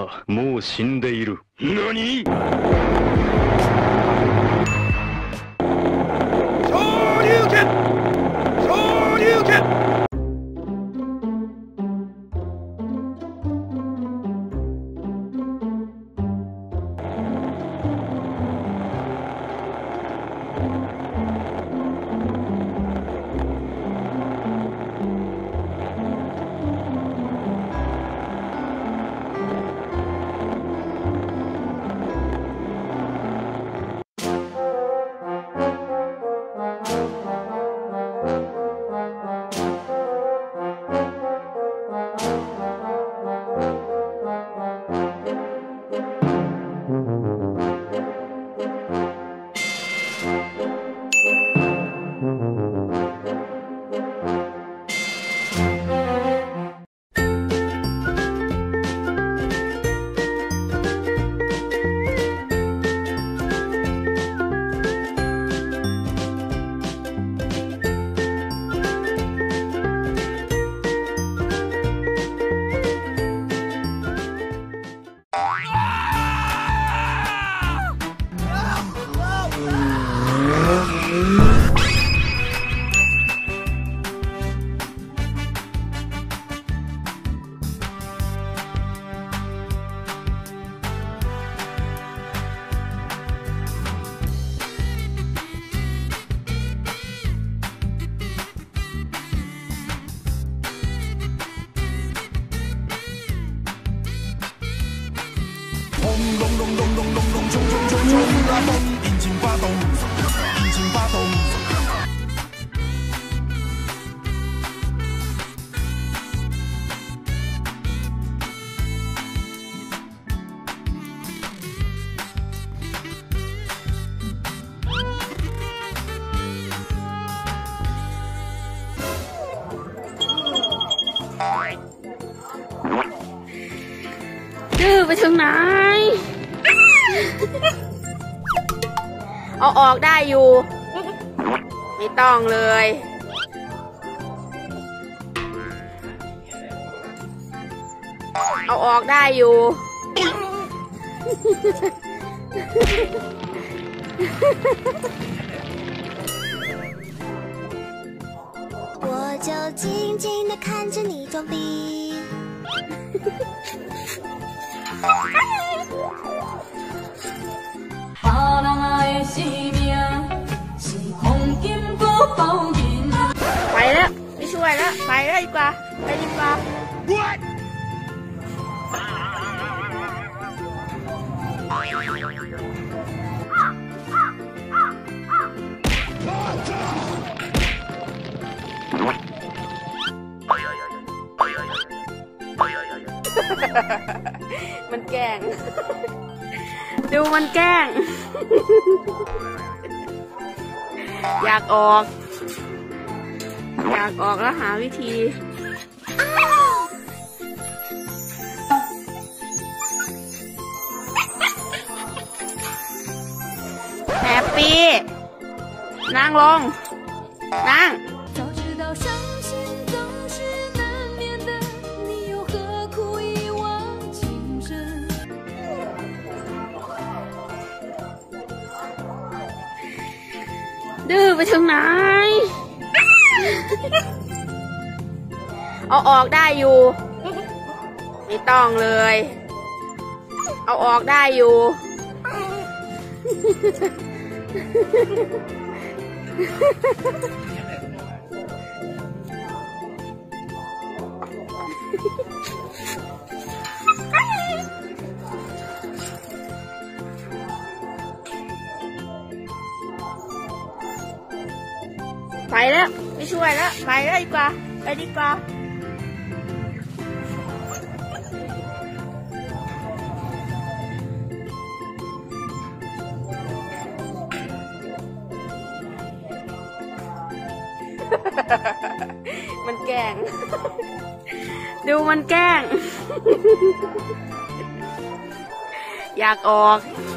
はもう死んでいる。何？昇竜拳！昇竜拳！ 轰隆隆隆隆隆隆，冲冲冲冲啊蹦，引擎发动，引擎发动。 ดื้อไปถึงไหน เอาออกได้อยู่ ไม่ต้องเลย เอาออกได้อยู่我就静静地看着你装逼。 ไปแล้วไม่ช่วยแล้วไปแล้วดีกว่าไปดีกว่ามันแกล้งดูมันแกล้งอยากออกแล้วหาวิธีแฮปปี้นั่งลงนั่งดื้อไปถึงไหน เอาออกได้อยู่ ไม่ต้องเลย เอาออกได้อยู่ไปแล้วไม่ช่วยแล้วไปแล้วดีกว่าไปดีกว่ามันแกล้งดูมันแกล้งอยากออก